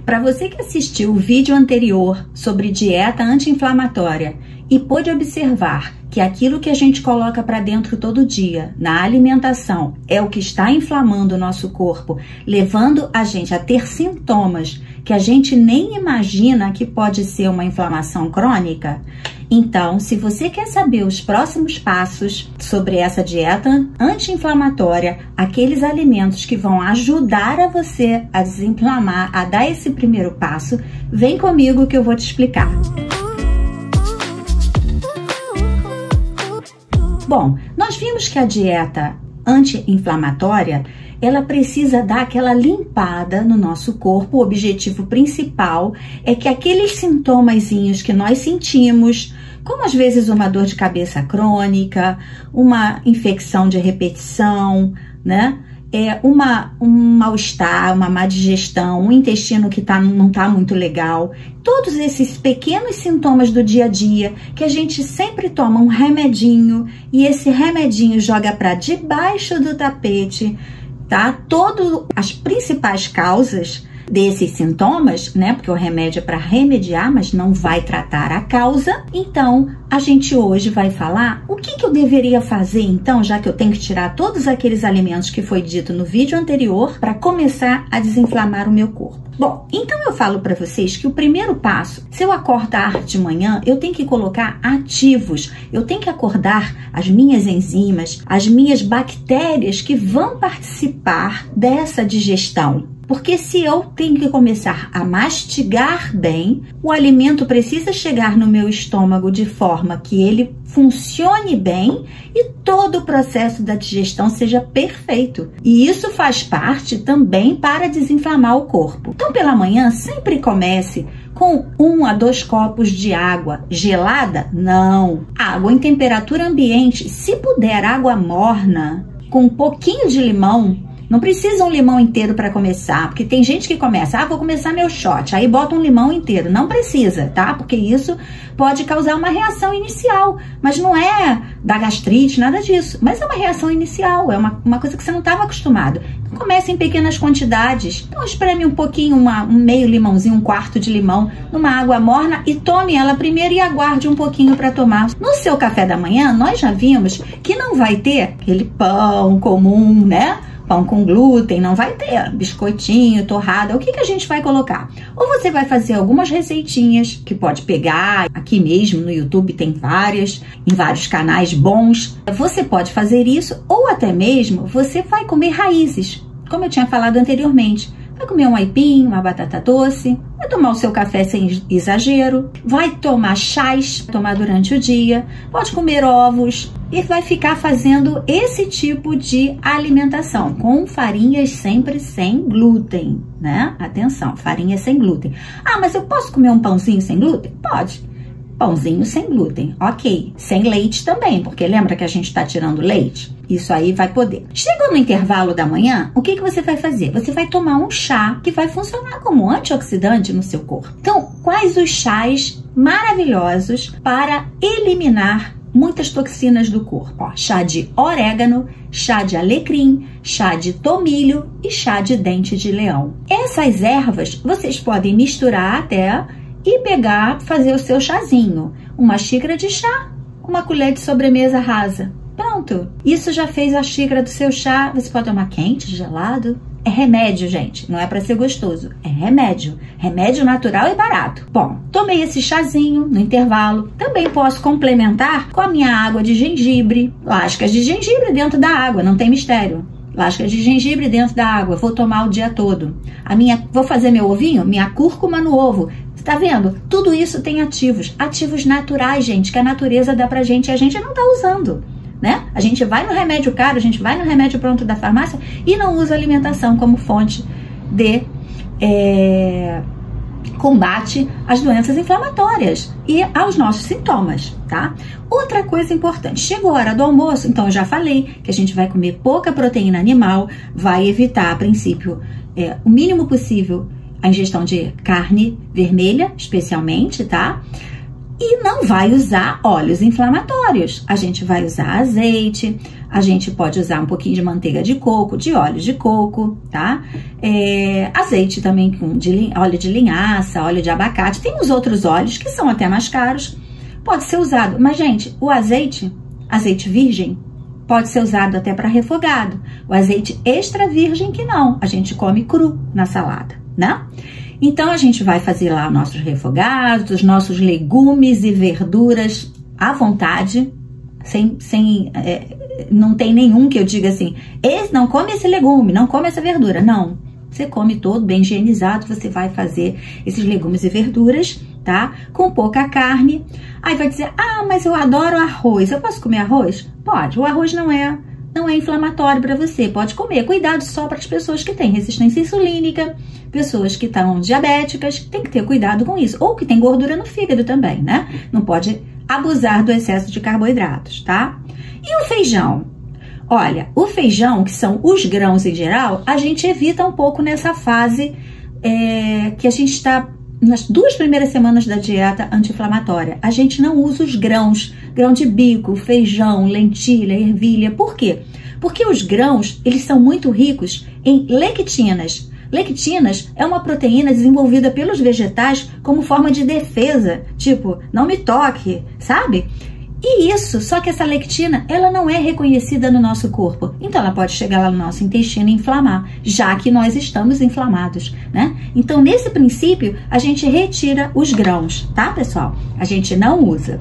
Para você que assistiu o vídeo anterior sobre dieta anti-inflamatória e pôde observar que aquilo que a gente coloca para dentro todo dia, na alimentação, é o que está inflamando o nosso corpo, levando a gente a ter sintomas que a gente nem imagina que pode ser uma inflamação crônica. Então, se você quer saber os próximos passos sobre essa dieta anti-inflamatória, aqueles alimentos que vão ajudar a você a desinflamar, a dar esse primeiro passo, vem comigo que eu vou te explicar. Bom, nós vimos que a dieta anti-inflamatória, ela precisa dar aquela limpada no nosso corpo. O objetivo principal é que aqueles sintomazinhos que nós sentimos, como às vezes uma dor de cabeça crônica, uma infecção de repetição, né? Um mal-estar, uma má digestão, um intestino que não tá muito legal. Todos esses pequenos sintomas do dia a dia que a gente sempre toma um remedinho e esse remedinho joga para debaixo do tapete, tá? Todas as principais causas desses sintomas, né? Porque o remédio é para remediar, mas não vai tratar a causa. Então, a gente hoje vai falar o que eu deveria fazer, então, já que eu tenho que tirar todos aqueles alimentos que foi dito no vídeo anterior para começar a desinflamar o meu corpo. Bom, então eu falo para vocês que o primeiro passo, se eu acordar de manhã, eu tenho que colocar ativos, eu tenho que acordar as minhas enzimas, as minhas bactérias que vão participar dessa digestão. Porque se eu tenho que começar a mastigar bem, o alimento precisa chegar no meu estômago de forma que ele funcione bem e todo o processo da digestão seja perfeito. E isso faz parte também para desinflamar o corpo. Então, pela manhã, sempre comece com 1 a 2 copos de água gelada? Não. Água em temperatura ambiente. Se puder, água morna, com um pouquinho de limão. Não precisa um limão inteiro para começar, porque tem gente que começa, vou começar meu shot, aí bota um limão inteiro. Não precisa, tá? Porque isso pode causar uma reação inicial, mas não é da gastrite, nada disso. Mas é uma reação inicial, é uma coisa que você não estava acostumado. Então, comece em pequenas quantidades. Então, espreme um pouquinho, um meio limãozinho, 1/4 de limão numa água morna e tome ela primeiro e aguarde um pouquinho para tomar. No seu café da manhã, nós já vimos que não vai ter aquele pão comum, né? Pão com glúten, não vai ter biscoitinho, torrada. O que a gente vai colocar? Ou você vai fazer algumas receitinhas que pode pegar aqui mesmo no YouTube, tem várias, em vários canais bons. Você pode fazer isso, ou até mesmo você vai comer raízes, como eu tinha falado anteriormente. Vai comer um aipim, uma batata doce, vai tomar o seu café sem exagero, vai tomar chás, tomar durante o dia, pode comer ovos e vai ficar fazendo esse tipo de alimentação com farinhas sempre sem glúten, né? Atenção, farinha sem glúten. Mas eu posso comer um pãozinho sem glúten? Pode. Pãozinho sem glúten, ok. Sem leite também, porque lembra que a gente está tirando leite? Isso aí vai poder. Chegou no intervalo da manhã, o que você vai fazer? Você vai tomar um chá que vai funcionar como antioxidante no seu corpo. Então, quais os chás maravilhosos para eliminar muitas toxinas do corpo? Chá de orégano, chá de alecrim, chá de tomilho e chá de dente de leão. Essas ervas vocês podem misturar até e pegar, fazer o seu chazinho. Uma xícara de chá, uma colher de sobremesa rasa. Pronto. Isso já fez a xícara do seu chá. Você pode tomar quente, gelado. É remédio, gente. Não é para ser gostoso. É remédio. Remédio natural e barato. Bom, tomei esse chazinho no intervalo. Também posso complementar com a minha água de gengibre. Lascas de gengibre dentro da água, não tem mistério. Lascas de gengibre dentro da água. Vou tomar o dia todo. Vou fazer meu ovinho, minha cúrcuma no ovo. Tá vendo? Tudo isso tem ativos naturais, gente, que a natureza dá pra gente e a gente não tá usando, né? A gente vai no remédio caro, a gente vai no remédio pronto da farmácia e não usa a alimentação como fonte de combate às doenças inflamatórias e aos nossos sintomas, tá? Outra coisa importante, chegou a hora do almoço, então eu já falei que a gente vai comer pouca proteína animal, vai evitar, a princípio, o mínimo possível a ingestão de carne vermelha, especialmente, tá? E não vai usar óleos inflamatórios. A gente vai usar azeite, a gente pode usar um pouquinho de manteiga de coco, de óleo de coco, tá? Azeite também com óleo de linhaça, óleo de abacate. Tem os outros óleos que são até mais caros, pode ser usado. Mas, gente, o azeite virgem, pode ser usado até para refogado. O azeite extra virgem que não, a gente come cru na salada, né? Então, a gente vai fazer lá nossos refogados, os nossos legumes e verduras à vontade, não tem nenhum que eu diga assim, não come esse legume, não come essa verdura. Não, você come todo bem higienizado, você vai fazer esses legumes e verduras, tá? Com pouca carne. Aí vai dizer, mas eu adoro arroz, eu posso comer arroz? Pode, o arroz não é inflamatório para você, pode comer. Cuidado só para as pessoas que têm resistência insulínica, pessoas que estão diabéticas, tem que ter cuidado com isso. Ou que tem gordura no fígado também, né? Não pode abusar do excesso de carboidratos, tá? E o feijão? Olha, o feijão, que são os grãos em geral, a gente evita um pouco nessa fase que a gente está nas 2 primeiras semanas da dieta anti-inflamatória. A gente não usa os grãos, grão de bico, feijão, lentilha, ervilha. Por quê? Porque os grãos, eles são muito ricos em lectinas. Lectinas é uma proteína desenvolvida pelos vegetais como forma de defesa, tipo, não me toque, sabe? E isso, só que essa lectina, ela não é reconhecida no nosso corpo. Então, ela pode chegar lá no nosso intestino e inflamar, já que nós estamos inflamados, né? Então, nesse princípio, a gente retira os grãos, tá, pessoal? A gente não usa.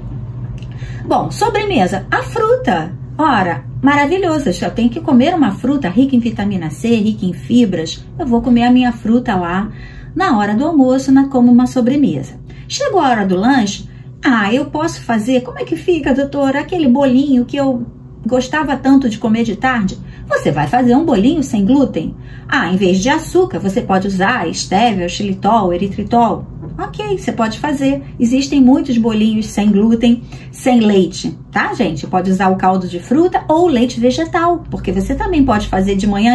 Bom, sobremesa, a fruta. Ora, maravilhoso, eu tenho que comer uma fruta rica em vitamina C, rica em fibras. Eu vou comer a minha fruta lá na hora do almoço, como uma sobremesa. Chegou a hora do lanche, eu posso fazer, como é que fica, doutora, aquele bolinho que eu gostava tanto de comer de tarde? Você vai fazer um bolinho sem glúten. Em vez de açúcar, você pode usar estévia, xilitol, eritritol. Ok, você pode fazer. Existem muitos bolinhos sem glúten, sem leite, tá, gente? Pode usar o caldo de fruta ou leite vegetal, porque você também pode fazer de manhã.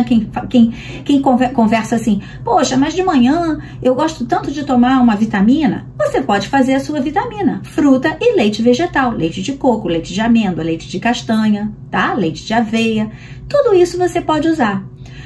Quem conversa assim, poxa, mas de manhã eu gosto tanto de tomar uma vitamina. Você pode fazer a sua vitamina, fruta e leite vegetal, leite de coco, leite de amêndoa, leite de castanha, tá? Leite de aveia, tudo isso você pode usar.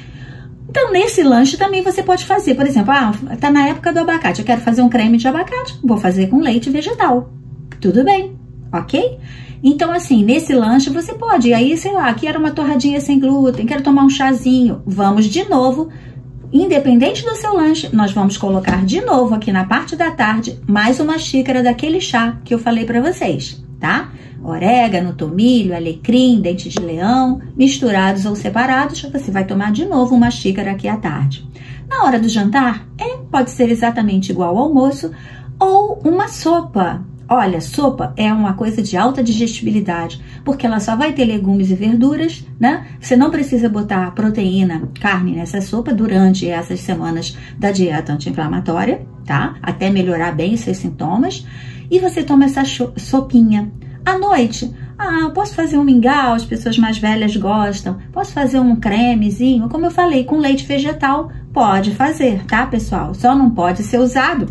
Então, nesse lanche também você pode fazer, por exemplo, tá na época do abacate, eu quero fazer um creme de abacate, vou fazer com leite vegetal. Tudo bem, ok? Então, assim, nesse lanche você pode, e aí, sei lá, quero uma torradinha sem glúten, quero tomar um chazinho, vamos de novo, independente do seu lanche, nós vamos colocar de novo aqui na parte da tarde, mais uma xícara daquele chá que eu falei pra vocês, tá? Orégano, tomilho, alecrim, dente de leão, misturados ou separados, você vai tomar de novo uma xícara aqui à tarde. Na hora do jantar, pode ser exatamente igual ao almoço ou uma sopa. Olha, sopa é uma coisa de alta digestibilidade, porque ela só vai ter legumes e verduras, né? Você não precisa botar proteína, carne nessa sopa durante essas semanas da dieta anti-inflamatória, tá? Até melhorar bem os seus sintomas. E você toma essa sopinha. À noite, posso fazer um mingau, as pessoas mais velhas gostam. Posso fazer um cremezinho, como eu falei, com leite vegetal. Pode fazer, tá, pessoal? Só não pode ser usado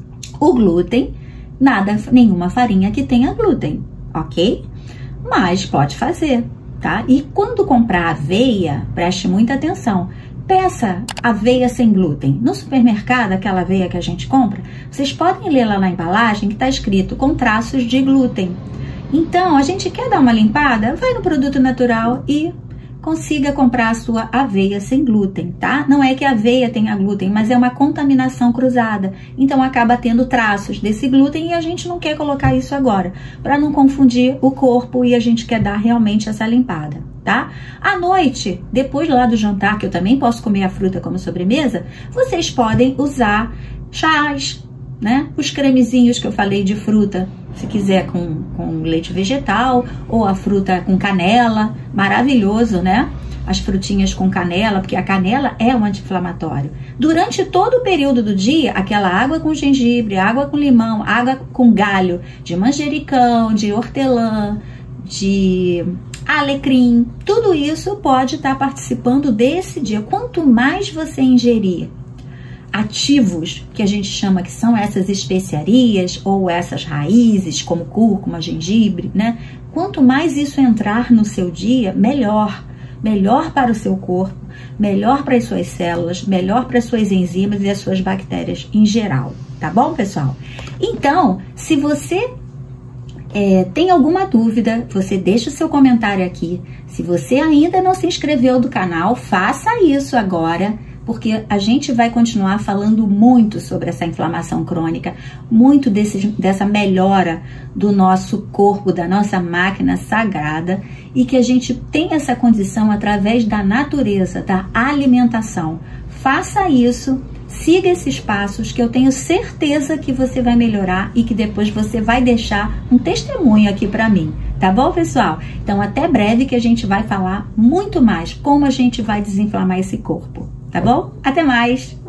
o glúten, nenhuma farinha que tenha glúten, ok? Mas pode fazer, tá? E quando comprar aveia, preste muita atenção. Peça aveia sem glúten. No supermercado, aquela aveia que a gente compra, vocês podem ler lá na embalagem que está escrito com traços de glúten. Então, a gente quer dar uma limpada, vai no produto natural e consiga comprar a sua aveia sem glúten, tá? Não é que a aveia tenha glúten, mas é uma contaminação cruzada. Então, acaba tendo traços desse glúten e a gente não quer colocar isso agora, para não confundir o corpo e a gente quer dar realmente essa limpada, tá? À noite, depois lá do jantar, que eu também posso comer a fruta como sobremesa, vocês podem usar chás, né? Os cremezinhos que eu falei de fruta, se quiser com leite vegetal ou a fruta com canela, maravilhoso, né? As frutinhas com canela, porque a canela é um anti-inflamatório. Durante todo o período do dia, aquela água com gengibre, água com limão, água com galho de manjericão, de hortelã, de alecrim, tudo isso pode estar participando desse dia. Quanto mais você ingerir ativos, que a gente chama que são essas especiarias ou essas raízes, como cúrcuma, gengibre, né? Quanto mais isso entrar no seu dia, melhor. Melhor para o seu corpo, melhor para as suas células, melhor para as suas enzimas e as suas bactérias em geral. Tá bom, pessoal? Então, se você tem alguma dúvida, você deixa o seu comentário aqui. Se você ainda não se inscreveu no canal, faça isso agora, porque a gente vai continuar falando muito sobre essa inflamação crônica, muito dessa melhora do nosso corpo, da nossa máquina sagrada, e que a gente tem essa condição através da natureza, da alimentação. Faça isso, siga esses passos, que eu tenho certeza que você vai melhorar e que depois você vai deixar um testemunho aqui para mim. Tá bom, pessoal? Então, até breve, que a gente vai falar muito mais como a gente vai desinflamar esse corpo. Tá bom? Até mais!